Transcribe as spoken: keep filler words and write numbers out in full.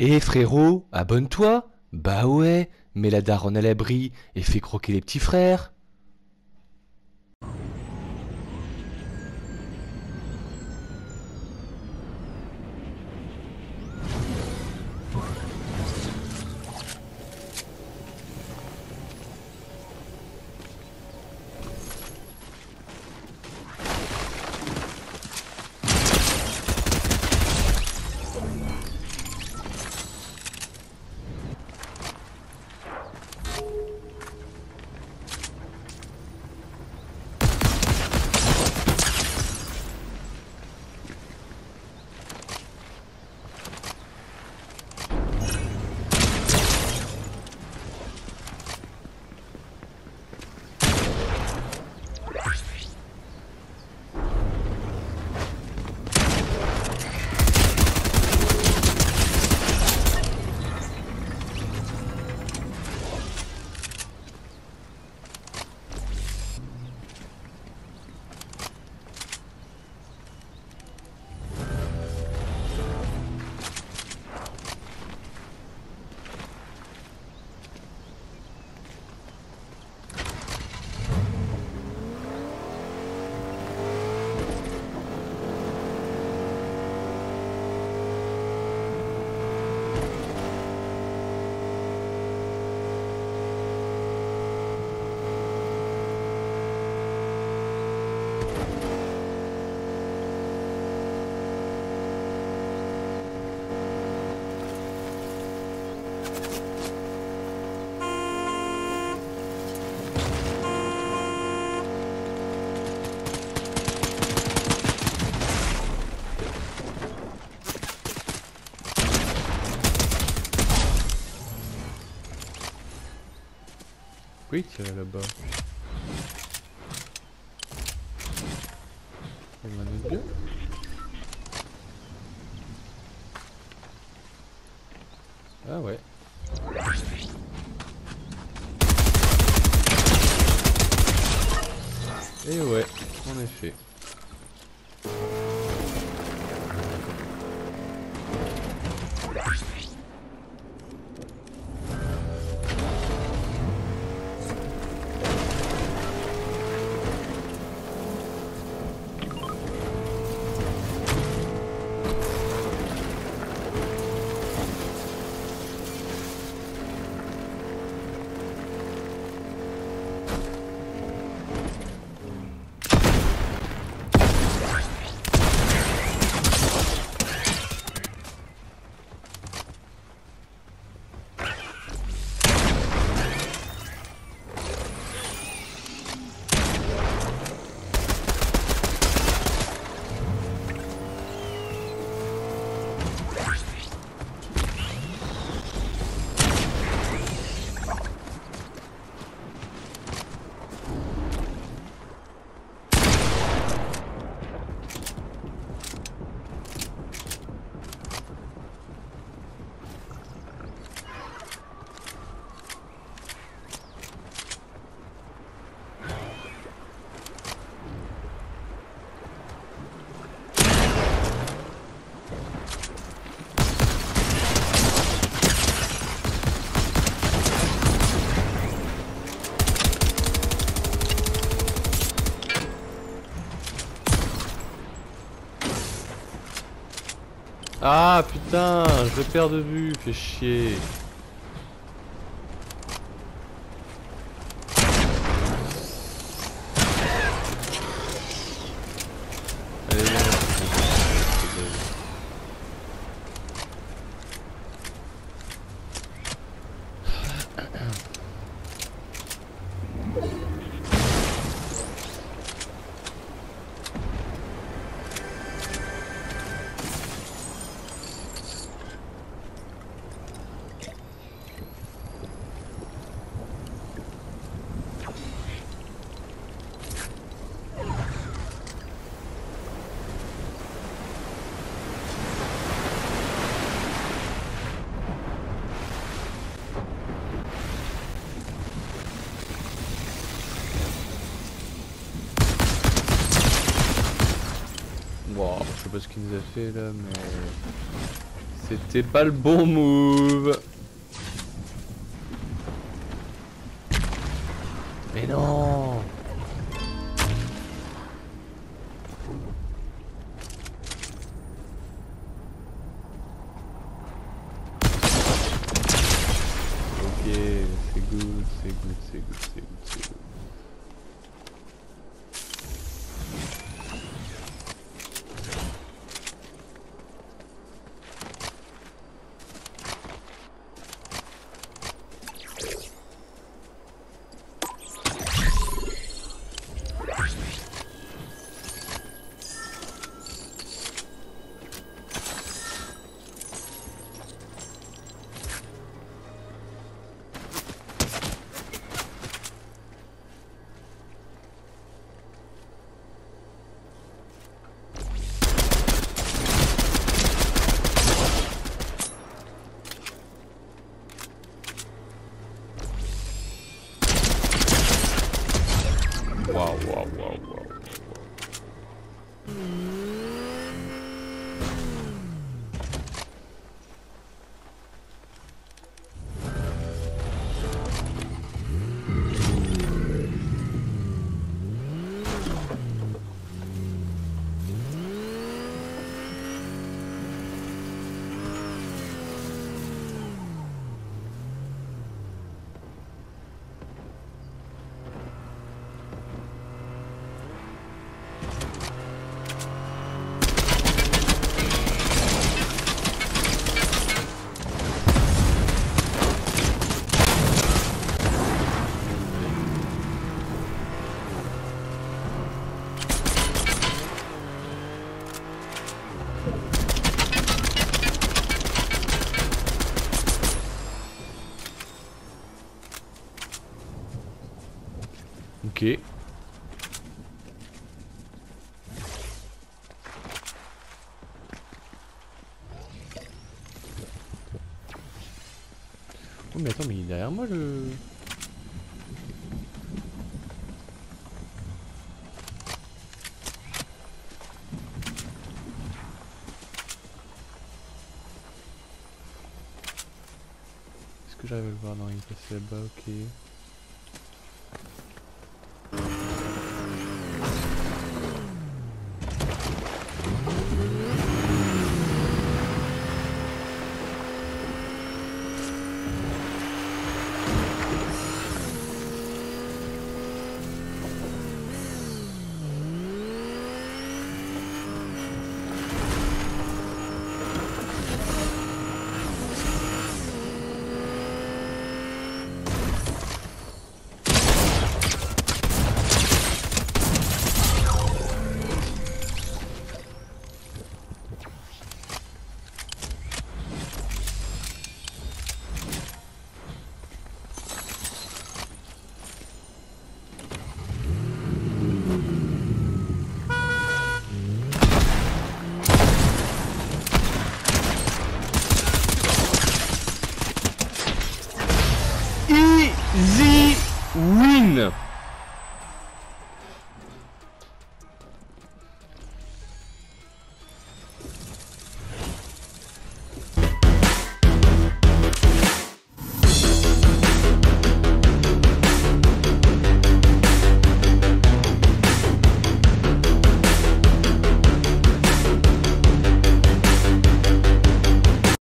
Eh frérot, abonne-toi. Bah ouais, mets la daronne à l'abri et fais croquer les petits frères. Pourquoi il tirait là-bas? Il y en a un autre gars? Ah ouais. Et ouais, en effet. Ah putain, je le perds de vue, fait chier. Allez, viens. Wow, je sais pas ce qu'il nous a fait là, mais C'était pas le bon move. Mais non. Ok, c'est good, c'est good, c'est good, c'est good, c'est good. Waouh, waouh, waouh, waouh. Ok. Oh mais attends, mais il est derrière moi le... Est-ce que j'arrive à le voir? Non, il est passé là-bas, ok.